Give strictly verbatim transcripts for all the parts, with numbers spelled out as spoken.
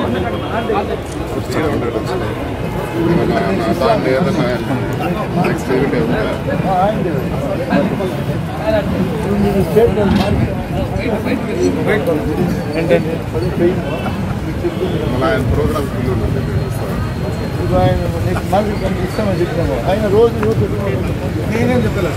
Next మళ్ళీ ఆయన programme ఆయన నెక్స్ట్ మార్కెట్ కనుక ఇస్తామని చెప్తాము. ఆయన రోజు నేనేం చెప్తాను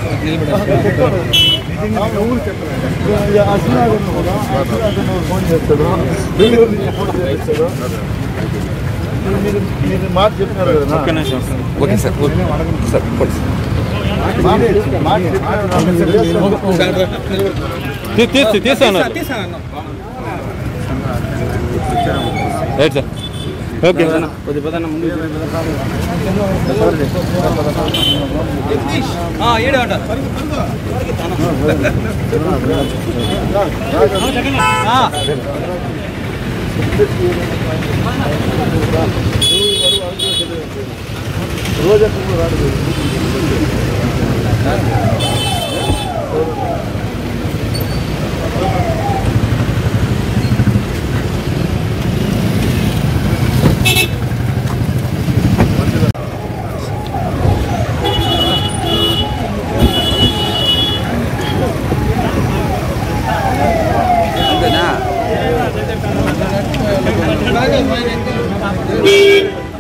ఊరు చెప్తాను. అశ్వనాథన్ కూడా అశ్వనాథన్ ఫోన్ చేస్తాడు, బెంగళూరు నుంచి ఫోన్ చేస్తాడు. మీరు మీరు మాట చెప్పినారు కదా. ఓకే సార్, సార్ తీసాను రైట్ సార్. ఓకే కొద్ది పదన్న ముందు ఏడు అంట రోజు రాడు.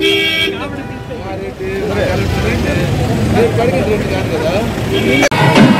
కడిగి కాదు కదా.